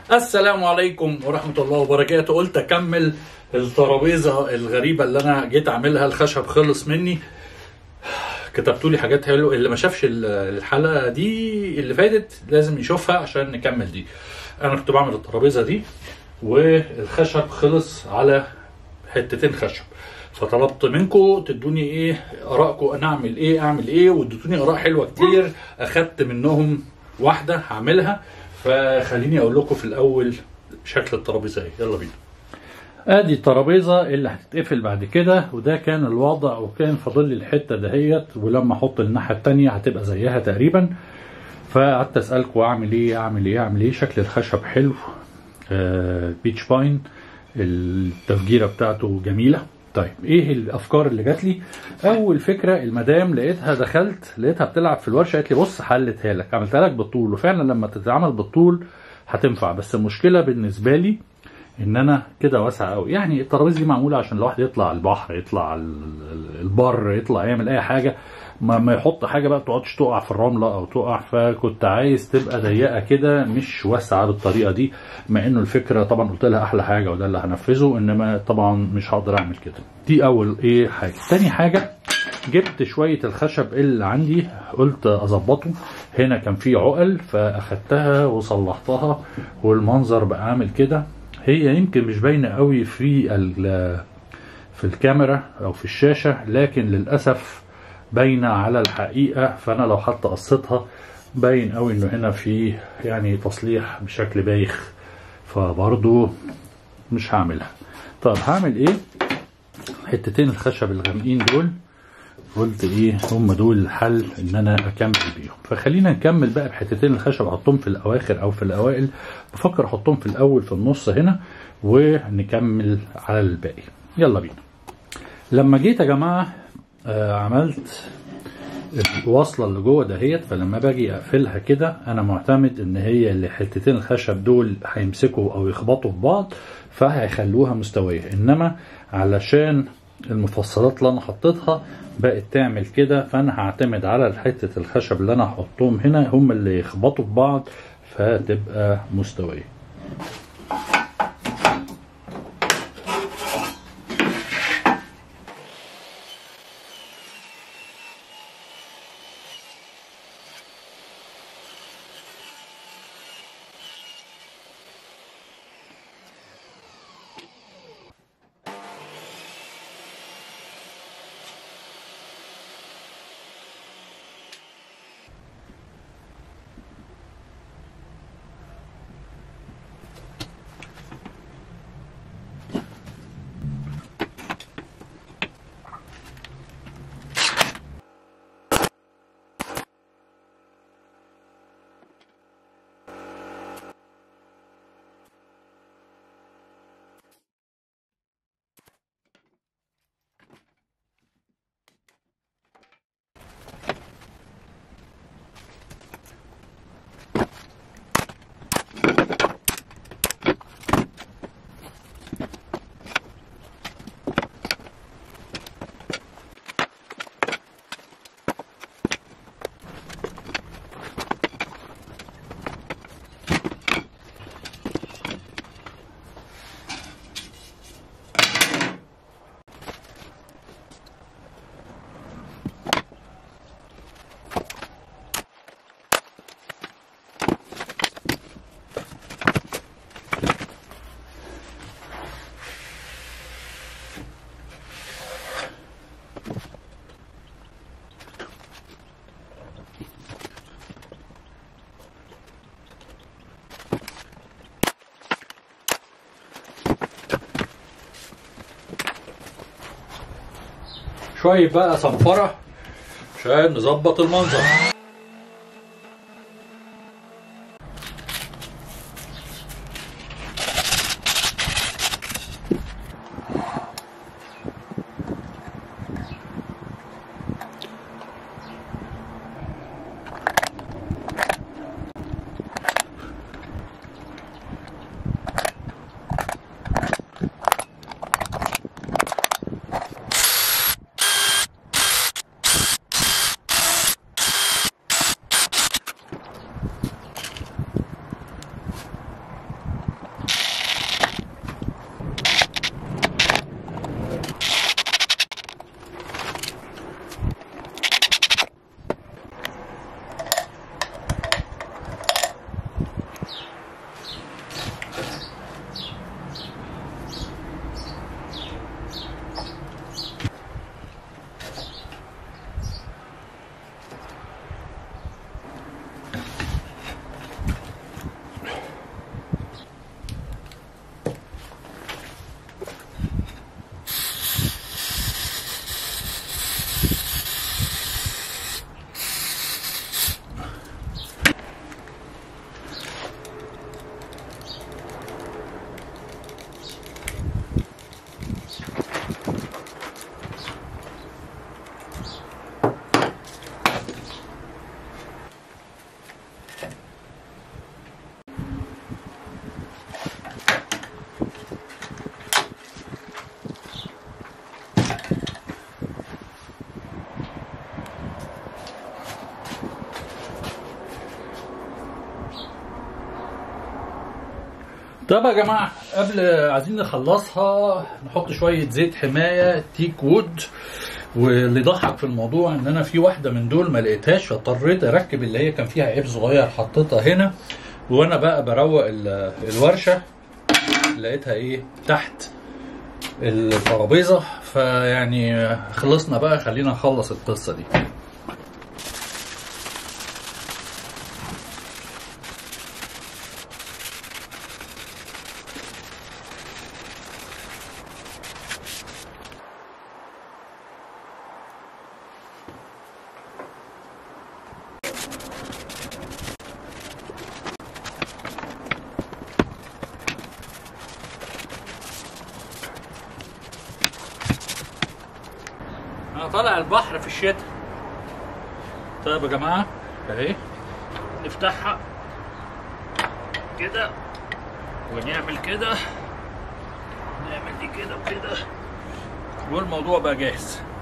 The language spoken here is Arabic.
السلام عليكم ورحمة الله وبركاته. قلت اكمل الترابيزة الغريبة اللي انا جيت اعملها. الخشب خلص مني، كتبتولي حاجات حلوه. اللي ما شافش الحلقة دي اللي فاتت لازم يشوفها عشان نكمل دي. انا كنت بعمل الترابيزة دي والخشب خلص على حتتين خشب، فطلبت منكم تدوني ايه ارائكم، انا اعمل ايه واديتوني اراء حلوه كتير. اخدت منهم واحده هعملها، فخليني اقول لكم في الاول شكل الترابيزه ايه. يلا بينا. ادي الترابيزه اللي هتتقفل بعد كده، وده كان الوضع، وكان فاضل لي الحته دهيت، ولما احط الناحيه الثانيه هتبقى زيها تقريبا. فقعدت اسالكم اعمل ايه. شكل الخشب حلو، بيتش باين، التفجيره بتاعته جميله. طيب ايه الافكار اللي جات لي؟ اول فكره المدام لقيتها بتلعب في الورشه، قالت لي بص حلتها لك، عملتها لك بالطول، وفعلا لما تتعمل بالطول هتنفع. بس المشكله بالنسبه لي ان انا كده واسعه قوي. يعني الترابيزه دي معموله عشان الواحد يطلع البحر، يطلع البر، يطلع يعمل اي حاجه، ما يحط حاجه بقى تقعدش تقع في الرمله او تقع. فكنت عايز تبقى ضيقه كده، مش واسعه بالطريقه دي، مع انه الفكره طبعا قلت لها احلى حاجه وده اللي هنفذه، انما طبعا مش هقدر اعمل كده. دي اول حاجه. تاني حاجه، جبت شويه الخشب اللي عندي، قلت اظبطه. هنا كان في عقل فاخدتها وصلحتها، والمنظر بقى عامل كده. هي يمكن مش باينه قوي في الكاميرا او في الشاشه، لكن للاسف باينه على الحقيقه. فانا لو حتى قصيتها باين قوي انه هنا في يعني تصليح بشكل بايخ، فبرضو مش هعملها. طب هعمل ايه؟ حتتين الخشب الغامقين دول قلت هم دول الحل ان انا اكمل بيهم. فخلينا نكمل بقى بحتتين الخشب، احطهم في الاواخر او في الاوائل. بفكر احطهم في الاول في النص هنا، ونكمل على الباقي. يلا بينا. لما جيت يا جماعه عملت الوصله اللي جوه دهيت، فلما باجي اقفلها كده انا معتمد ان هي اللي حتتين الخشب دول هيمسكوا او يخبطوا في بعض فهيخلوها مستويه. انما علشان المفصلات اللي انا حطيتها بقت تعمل كده، فانا هعتمد على حته الخشب اللي انا هحطهم هنا هم اللي يخبطوا في بعض فتبقى مستويه. شوية بقى صنفرة عشان نظبط المنظر. طب يا جماعه قبل عايزين نخلصها نحط شويه زيت حمايه تيك وود. واللي ضحك في الموضوع ان انا في واحده من دول ما لقيتهاش، فاضطريت اركب اللي هي كان فيها عيب صغير حطيتها هنا. وانا بقى بروق الورشه لقيتها ايه تحت الترابيزه. فيعني خلصنا بقى، خلينا نخلص القصه دي. انا طالع البحر في الشتاء. طيب يا جماعه اهي نفتحها كده ونعمل كده، نعمل دي كده وكده، والموضوع بقى جاهز.